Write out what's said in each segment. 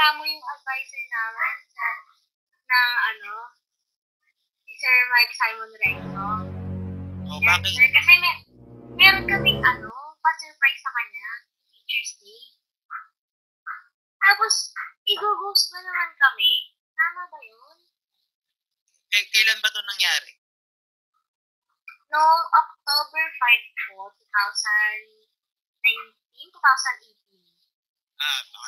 reklamo yung advisor namin na si Sir Mike Simon Recto. Bakit? Sir, kasi meron kaming pa-surprise sa kanya, Teacher's Day. Tapos, i-ghost ba naman kami? Tama ba yun? Kailan ba ito nangyari? Noong October 5 po, 2018. Baka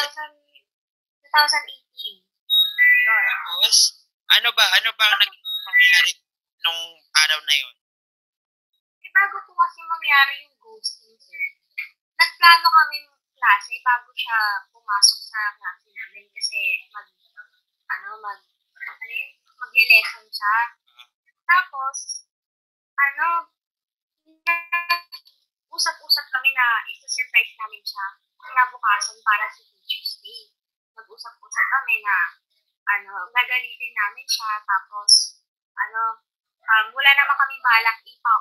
2018. Yun. Tapos, ano ba ang nangyari nung araw na yun? Bago po kasi mangyari yung ghosting, sir, nagplano kami ng klase bago siya pumasok sa klase namin kasi magle-lesson siya. Tapos, usap-usap kami na isa-surprise namin siya kinabukasan para sa Teacher's Day. Nag-usap-usap kami na nagalitin namin siya, tapos wala naman kami balak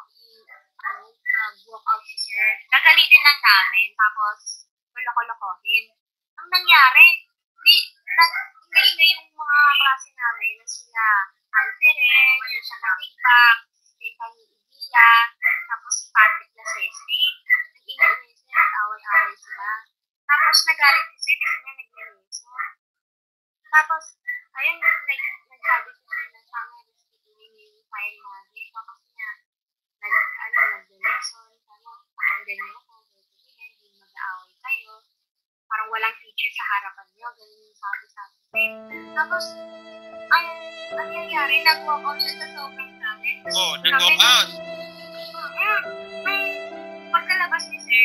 walk out si sir. Nagalitin lang namin, tapos loko-lokohin. Ang nangyari, ingay yung mga klase namin na sila Alfred, yung siya Katigbak, si Fanny Idia, tapos si Patrick Laseste. Nag-ingay sila, nag-away-away sila. Tapos nagalit si sir kasi niya nag-lesson. Tapos, ayun, nagsabi si sir na sana restituin yung file natin. Tapos niya, nag-lesson, sana pakinggan niyo ako, hindi mag-aaway kayo. Parang walang teacher sa harapan niyo, ganun yung sabi sa akin. Tapos, ang nangyari, nag-walk out siya sa sobrang namin. Nag-walk out? Pagkalabas ni sir,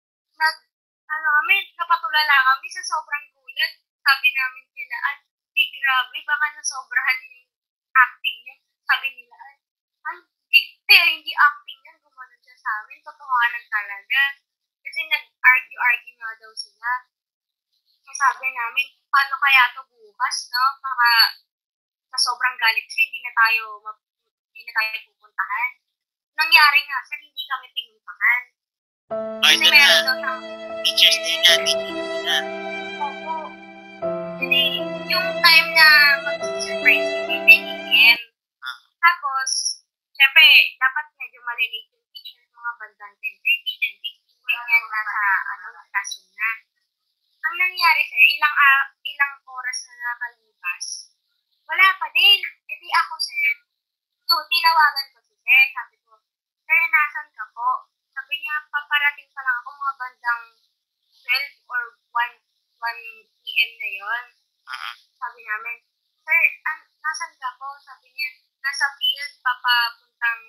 napatulala kami sa sobrang gulat. Sabi namin sila, grabe, baka nasobrahan yung acting niya. Sabi nila, hindi acting yan, gumanon siya sa amin, totohanan talaga. Kasi nag-argue nga daw sila. Sabi namin, paano kaya to bukas, no? Baka sa sobrang galit siya, hindi na tayo pupuntahan. Nangyari nga, sir, hindi kami pinuntahan. Kasi meron daw sa Teacher's Day na. Opo. Hindi, yung time na mag-surprise yung 10 a.m. Tapos, syempre, dapat medyo malilate yung teacher, mga bandang 10:30, 10:15, ganyan nasa classroom na. Ang nangyari, sir, ilang oras na nakalipas, wala pa din. Edi ako, sir, tinawagan ko si sir, sabi ko, sir, nasan ka po? Sabi niya, paparating pa lang ako mga bandang 12 or 1 p.m. na yon. Sabi namin, sir, nasan ka po? Sabi niya, nasa field, papapuntang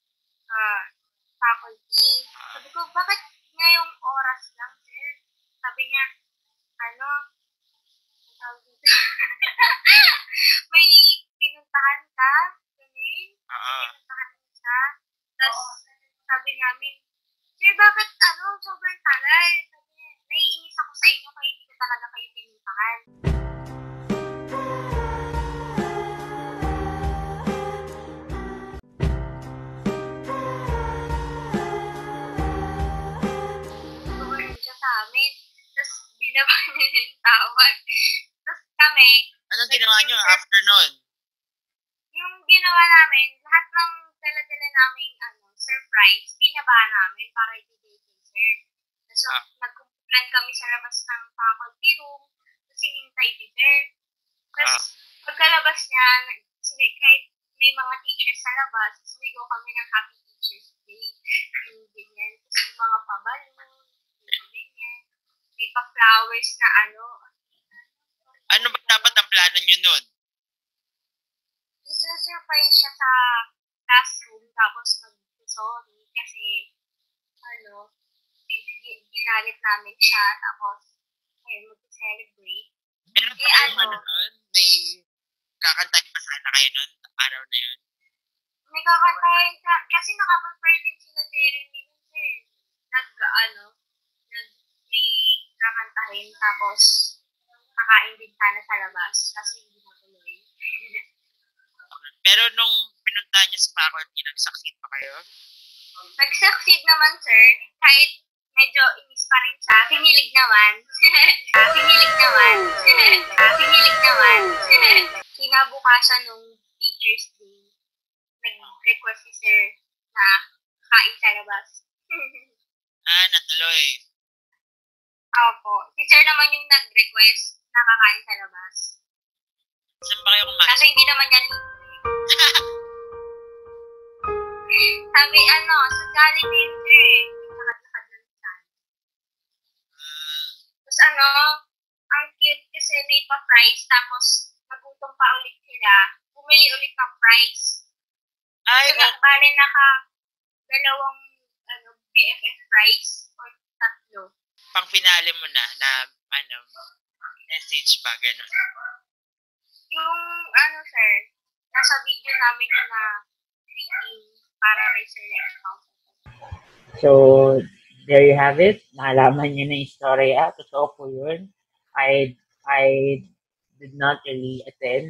faculty. Sabi ko, bakit ngayong oras lang, sir? Sabi niya, may pinuntahan ka? Pinuntahan ka? Tapos, sabi namin, sir, bakit sobrang tagal? Sabi niya, naiinis ako sa inyo kaya hindi ko talaga kayo pinuntahan. Gumanon siya sa amin. Tapos, binaba niya yung tawag. Tapos kami, anong ginawa niyo after nun? Yung ginawa namin, lahat ng dala-dala namin surprise, binaba namin para ibigay kay sir. So, nagkumpulan kami sa labas ng faculty room, tapos hinintay si sir. Tapos, pagkalabas niya, kahit may mga teachers sa labas, sumigaw kami ng Happy Teacher's Day, yung ganyan. Tapos yung mga pabalon, yung ganyan. May pa-flowers na Ano ba dapat ang plano niyo nun? Isa-surprise siya sa classroom, tapos mag-sorry kasi, ginalit namin siya, tapos, mag-celebrate. Pero may kakantahin pa sana kayo nun, araw na yun? May kakantahin kasi nakaprepare din sila Jeremy nun, sir. May kakantahin, tapos, kakain din sana sa labas, kasi hindi natuloy. Pero nung pinuntahan niyo sa faculty, nag-succeed pa kayo? Nag-succeed naman, sir. Kahit medyo inis pa rin siya. Kinilig naman. Kinilig naman. Kinilig naman. Kinabukasan nung Teacher's Day, nag-request si Sir na kain sa labas. Natuloy. Opo. Si Sir naman yung nag-request na kakain sa labas. Saan ba kayo kumain? Kasi hindi naman yan sabi, sa Jollibee, Sir, nakadakad lang sa Tapos ang cute kasi may pa-fries, tapos nagutom pa ulit sila. Bumili ulit ng fries. Ay, so, bali dalawang BFF fries or tatlo. Pang finale mo na message ba, gano'n? Yung, sir, nasa video namin yung greeting para kay Sir Recto. So, there you have it. Nalaman niyo na yung istorya. Totoo po yun. I did not really attend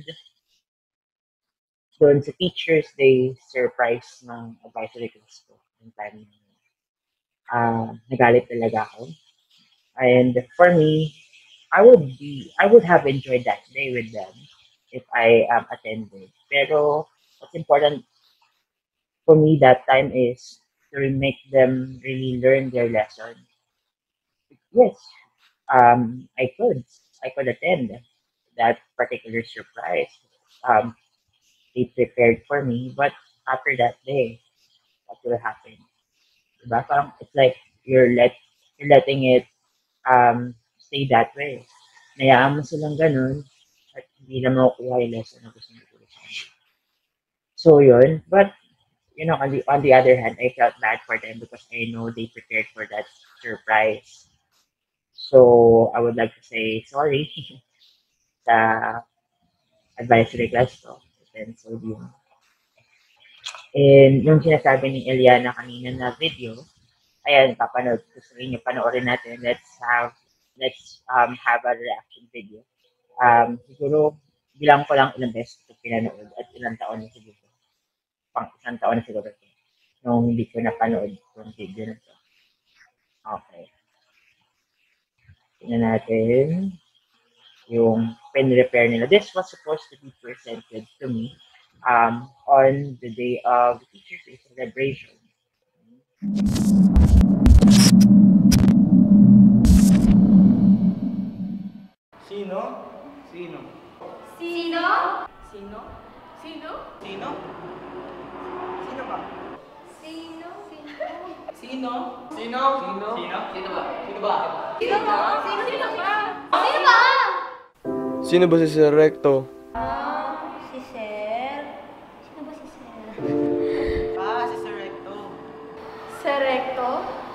doon sa Teacher's Day surprise ng advisory class ko. Yung time nagalit talaga ako. And for me, I would have enjoyed that day with them if I attended. Pero what's important for me that time is to make them really learn their lesson. Yes, I could attend that particular surprise. They prepared for me, but after that day, what will happen? Diba? Parang it's like you're letting it stay that way. Nayaan mo silang ganun at hindi na makukuha yung lesson na gusto mo. So yun, but on the other hand, I felt bad for them because I know they prepared for that surprise. So I would like to say sorry sa advisory class ko. So yun. And yung sinasabi ni Eliana kanina na video, ayan, papanood ko sa inyo, panoorin natin. Let's have a reaction video. Siguro, bilang ko lang ilang beses ito pinanood at ilang taon na siguro. Pang isang taon na siguro ito. Nung hindi ko napanood yung video na ito. Okay. Tingnan natin yung pen-repair nila. This was supposed to be presented to me on the day of the Teacher's Day celebration. Sino? Sino? Sino? Sino? Sino? Sino? Sino ba? Sino? Sino? Sino? Sino? Sino? Sino ba? Sino ba? Sino ba? Sino ba? Sino ba? Sino ba si Sir Recto? Si Sir. Sino ba si Sir? Si Sir Recto. Sir Recto?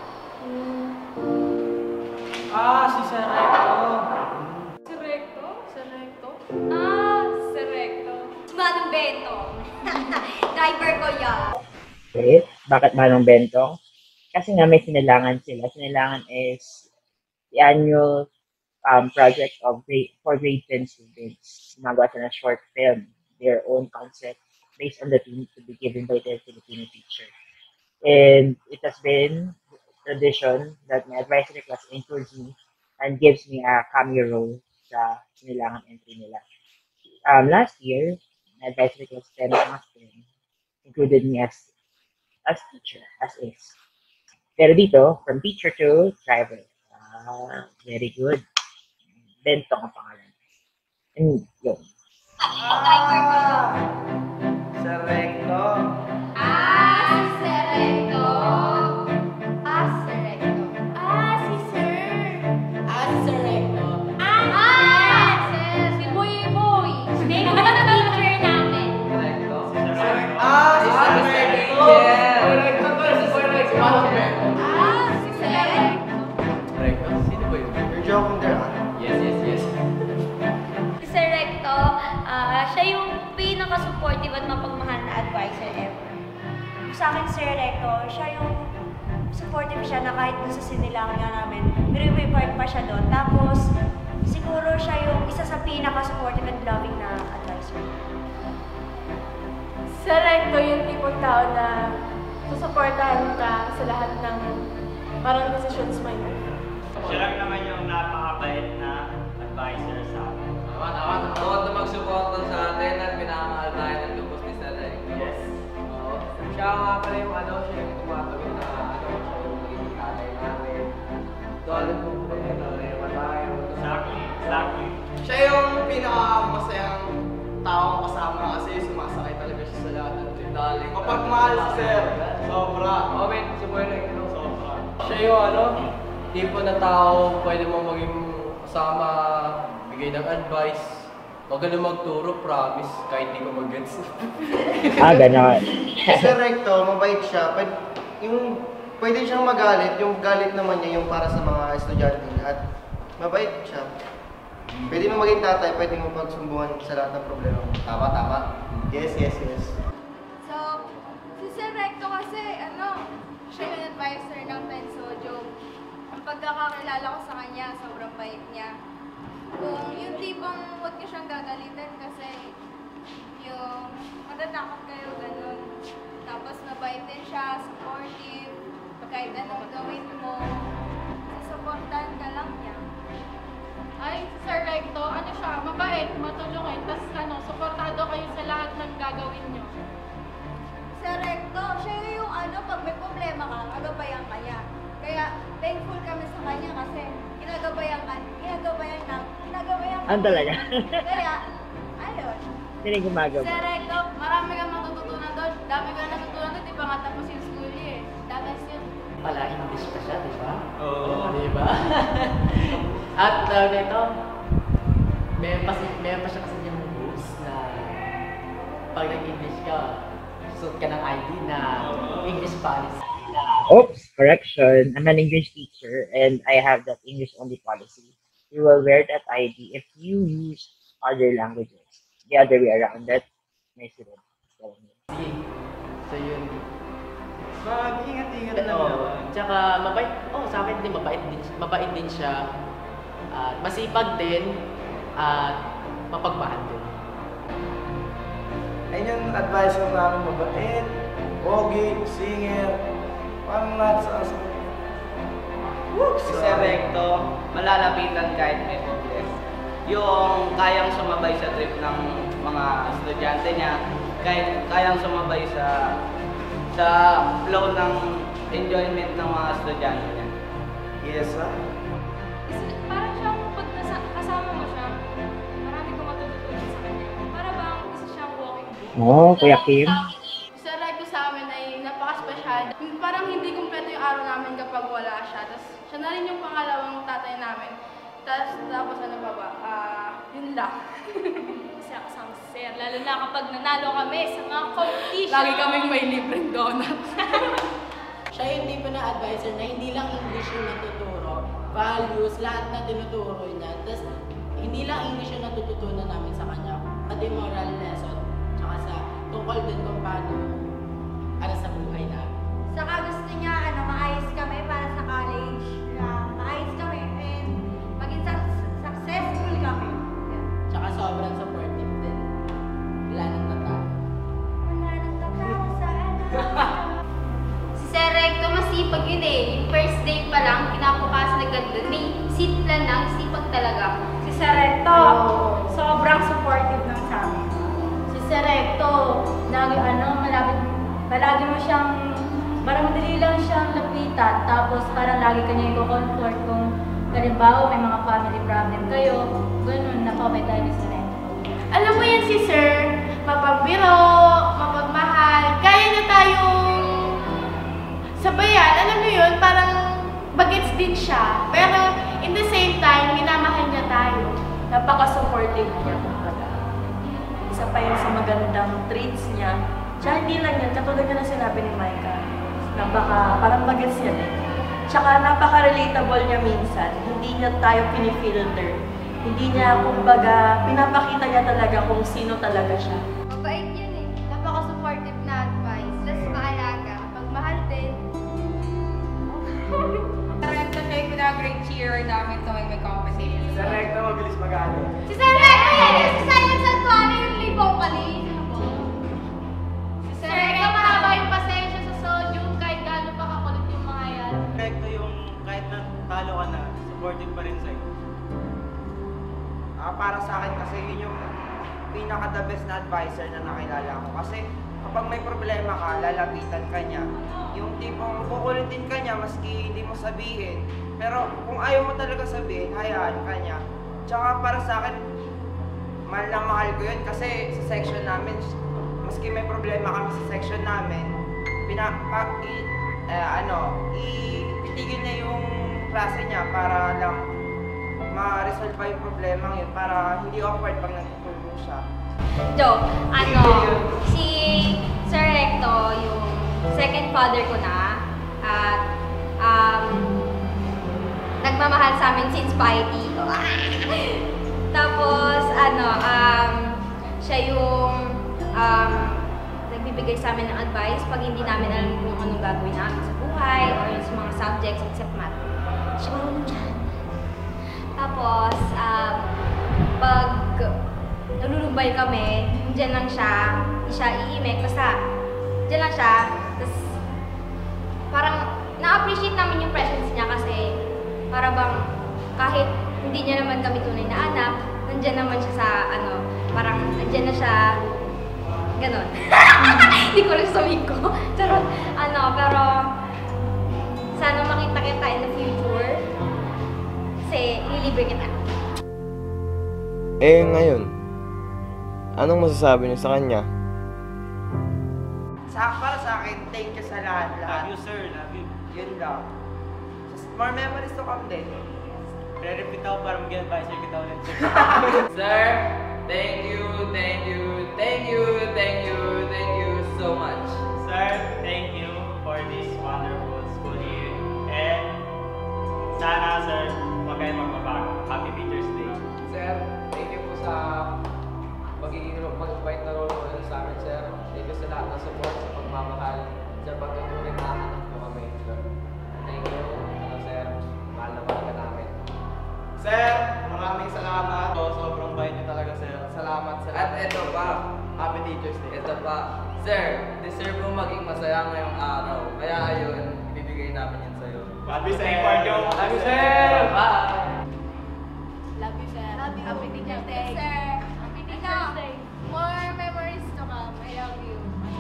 Si Sir Recto. Sir Recto? Sir Recto? Sir Recto. Manong Bento. Driver ko yan. Okay. Bakit Manong Bentong? Kasi nga may sinilangan sila. Sinilangan is the annual project for grade 10 students. Gumagawa sila ng short film, their own concept, based on the theme to be given by their Filipino teacher. And it has been tradition that my advisory class includes me and gives me a cameo role sa sinilangan entry nila. Last year, my advisory class 10 included me as teacher, as is. Pero dito, from teacher to driver. Very good. Bentong ang pangalan. And yun. Driver ko. Sir Recto. Si Sir Recto. Sir Recto. Si Sir. Si Sir Recto. Sir. Si Boy Boy. Name ng teacher namin. Recto. Si Sir Recto. Si Sir Recto. Si Sir Recto. Recto? Sino ba yun? You're joking there, Yes. Si Sir Recto, siya yung pinaka-supportive at mapagmahal na advisor ever. Sa akin, Sir Recto, siya yung supportive siya na kahit dun sa sinilangan nga namin, nire-report pa siya doon. Tapos, siguro siya yung isa sa pinaka-supportive and loving na advisor. Sir Recto yung tipong tao na susuportahan ka sa lahat ng Parang decisions minor. Siya lang naman yung napakabait na advisor sa akin. Tama. Tawag na magsuporta sa atin at pinamahal tayo ng lubos ni Sir Recto. Yes. Oo. Siya nga pala yung siya yung tumatawid na siya yung magiging tatay namin. Dole po po tayo. Exactly. Siya yung pinakamasayang taong kasama kasi sumasakay talaga siya sa lahat ng trip. Kapag mahal si Sir, sobra. Omen, sumuhin na ito. Sobra. Siya yung tipo na tao, pwede mo maging kasama, bigay ng advice. Huwag ka na magturo, promise, kahit di ko mag-gets. Ganon. Si Sir Recto, mabait siya. Pwede siyang magalit. Yung galit naman niya yung para sa mga estudyante niya. At mabait siya. Pwede mo maging tatay, pwede mo pagsumbuhan sa lahat ng problema mo. Tama. Yes. So, si Sir Recto kasi, siya yung advisor ng Pensojo. Ang pagkakakilala ko sa kanya, sobrang bait niya. Kung yung tipong huwag niyo siyang gagalitin kasi yung matatakot kayo, ganun. Tapos mabait din siya, supportive, kahit anong gawin mo, susuportahan ka lang niya. Ay, Sir Recto, siya, mabait, matulungin, tapos suportado kayo sa lahat ng gagawin nyo. Sir Recto, siya yung pag may problema ka, agabayan ka niya. Kaya thankful kami sa kanya kasi ginagabayan ka. Talaga? Kaya, ayun. Hindi rin gumagawa. Sir Recto, marami kang matututunan doon. Dami ka natutunan doon, di ba nga tapos yung school year. Dagas yun. Pala, English pa siya, di ba? Oo. Di ba? At nito, meron pa siya kasi yung rules na pag nag-English ka, suot ka ng ID na English policy. Oops, correction. I'm an English teacher and I have that English only policy. You will wear that ID if you use other languages. The other way around, that my students telling me. So yun. Mag-ingat-ingat lang Oo. naman. Tsaka mabait. Sa akin din mabait din siya. At masipag din at mapagmahal din. Ayun yung advisor namin, mabait, pogi, singer, parang lahat sa asa. Si Sir Recto, malalapitan kahit may problema. Yung kayang sumabay sa trip ng mga estudyante niya, kahit kayang sumabay sa flow ng enjoyment ng mga estudyante niya. Yes, sir. Parang siyang pag kasama mo siya, marami kang matututunan sa kanya. Para bang isa siyang walking book. Kuya Kim. Sir Recto sa amin ay napaka-special. Parang hindi kumpleto yung araw namin kapag wala siya. Tapos siya na rin yung pangalawang tatay namin. Tapos ano pa ba? Yun lang. Kasi ako sa sir, lalo na kapag nanalo kami sa mga competition. Lagi kaming may libreng donut. Siya yung tipo na advisor na hindi lang English yung natuturo, values, lahat na tinuturo niya. Tapos hindi lang English yung natututunan namin sa kanya, pati moral lesson, tsaka sa tungkol din kung paano sa buhay namin. Saka gusto niya, maayos kami para sa college. Maayos kami and maging successful kami. Tsaka sobrang supportive din. Wala nang tatawa. Wala nang tatawa sa Si Sir Recto, masipag yun eh. Yung first day pa lang, kinabukasan agad doon. May seat lang lang, sipag talaga. Si Sir Recto, sobrang supportive ng sa amin. Si Sir Recto, Palagi mo siyang, parang madali lang siyang lapitan. Tapos parang lagi ka niya i-comfort kung halimbawa may mga family problem kayo. Ganun, napabay tayo ni Sir Recto. Alam mo yan si Sir, mapagbiro, mapagmahal, kaya na tayong sabayan. Alam mo yun, parang bagets din siya. Pero in the same time, minamahal niya tayo. Napaka-supportive niya kumbaga. Isa pa yun sa magandang traits niya. Tsaka hindi lang yan, katulad nga na sinabi ni Micah, na baka parang bagets yan eh. Tsaka napaka-relatable niya minsan. Hindi niya tayo pinifilter. Hindi niya, kumbaga, pinapakita niya talaga kung sino talaga siya. mabait yun eh. Napaka-supportive na advice. Plus maalaga. Pagmahal din. Sir Recto siya yung pinag-great cheerer namin tuwing may competition. Sir Recto, mabilis magano. Si Sir Recto yan eh. Si Silent Santuano yung libong kanina. Si Sir Recto, mahaba yung pasensya sa sodium kahit gaano pa kakulit yung mga yan. Recto yung kahit na talo ka na, supportive pa rin sa'yo? Para sa akin kasi yun yung pinaka-the best na advisor na nakilala ko. Kasi kapag may problema ka, lalapitan ka niya. Yung tipong kukulitin ka niya maski hindi mo sabihin. Pero kung ayaw mo talaga sabihin, hayaan ka niya. Tsaka para sa akin, mahal na mahal ko yun kasi sa section namin, maski may problema kami sa section namin, itigil niya yung klase niya para lang ma-resolve pa yung problema yun para hindi awkward pag nagtutulong siya. Joke, si Sir Recto, yung second father ko na, at nagmamahal sa amin since Piety. Tapos, siya yung nagbibigay sa amin ng advice pag hindi namin alam kung anong gagawin namin sa buhay or yung sa mga subjects except math. Siya marunong dyan. Tapos, pag nalulumbay kami, dyan lang siya, hindi siya iimik, basta dyan lang siya. Tapos, parang na-appreciate namin yung presence niya kasi para bang kahit hindi niya naman kami tunay na anak, nandyan naman siya sa parang nandyan na siya, ganon. Hindi ko rin sabihin ko. Charot. Pero sana makita kita in the future kasi ililibre kita. Ngayon, anong masasabi niyo sa kanya? Para sa akin, thank you sa lahat. Love you, sir. Love you. Yun lang. Just more memories to come din. Re-repeat ako para maging advisor kita ulit, sir. Sir, thank you so much. Sir, thank you for this wonderful school year. And sana, sir, huwag kayo magbabago. Happy Teacher's Day. Sir, thank you po sa magiging mag-invite na role model sa amin, sir. Thank you sa lahat ng support, sa pagmamahal, sa pagtutuloy na anak ko kami, sir. Thank you, sir. Mahal na mahal ka namin. Sir, maraming salamat. Sobrang bait niyo talaga, sir. Salamat. At ito pa, Happy Teacher's Day. ito pa. Sir, deserve mo maging masaya ngayong araw. Kaya ayun, ibibigay namin yan sa'yo. Happy St. Parjo. Love you, sir! Bye! Love you, sir. Love you. Happy Teacher's Day. Sir, happy Teacher's Day. More memories to come. I love you.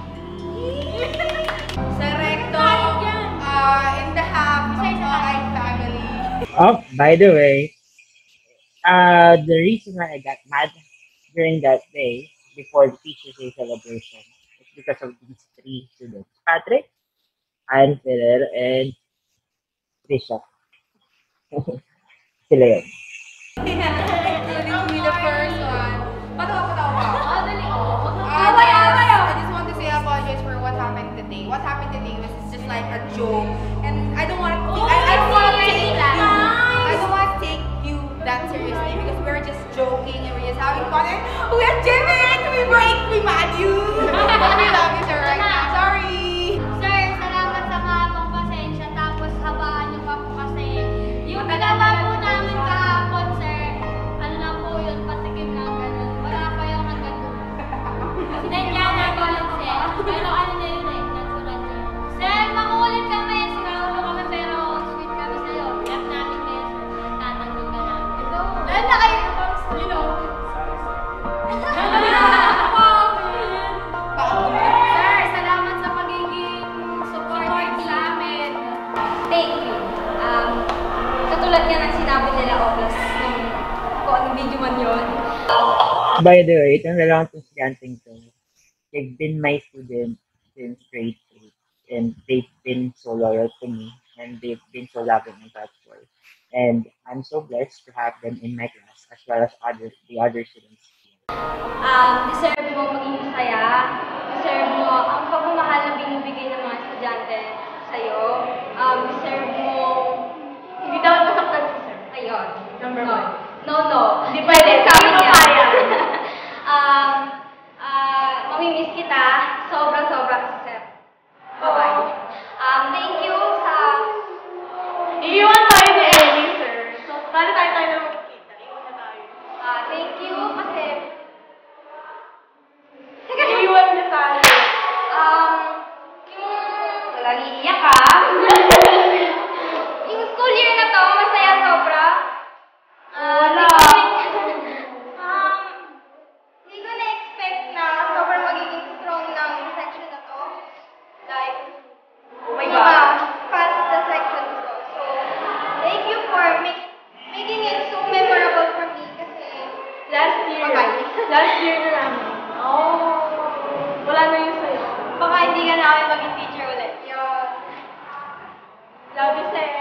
Sir Recto, in the half of my family. Oh, by the way, the reason why I got mad during that day before the Teacher's Day celebration is because of these three students: Patrick, Ann Ferrer, and Trisha. Sila yun. Including me, the first one. Patawa. I just want to say I apologize for what happened today. What happened today was just like a joke, and I don't want to. I don't want to take you that seriously because we're just joking and we're just having fun. And we're Jimin. We mad you. We love you, sir. Right now. Sorry. Sir, salamat sa mahabang pasensya. Tapos habaan niyo pa po kasi yung ginawa po namin kahapon, sir. Ano na po yun, patikim lang ganun. Wala pa yung hanggang doon. Sinadya namin yun, sir. Pero ano na yun eh, natural na yun. Sir, makulit kami. Sinaulo kami pero sweet kami sa'yo. Love namin kayo, sir. Tatanggol ka namin. Dahil na kayo, you know. Sir, salamat sa pagiging supportive sa amin. Thank you. Katulad nga ng sinabi nila August kung anong video man yun. By the way, itong dalawang estudyanteng to, they've been my student since grade 8, and they've been so loyal to me, and they've been so loving and thoughtful. And I'm so blessed to have them in my class as well as the other students here. Deserve mo maging masaya. Deserve mo ang pagmamahal na binibigay ng mga estudyante sa'yo. Deserve mo hindi dapat masaktan si sir. Ayun. Number 1. No. Hindi pwede. Sabi mo kaya. Mamimiss kita. Sobra-sobra si sir. Bye-bye. Thank you sa... Iiwan tayo ni Ellie, sir. So, tayo na magkikita. Iiwan na tayo. Thank you kasi... Iiwan na tayo. Yung... Walang iiyak ka. Love you, sir.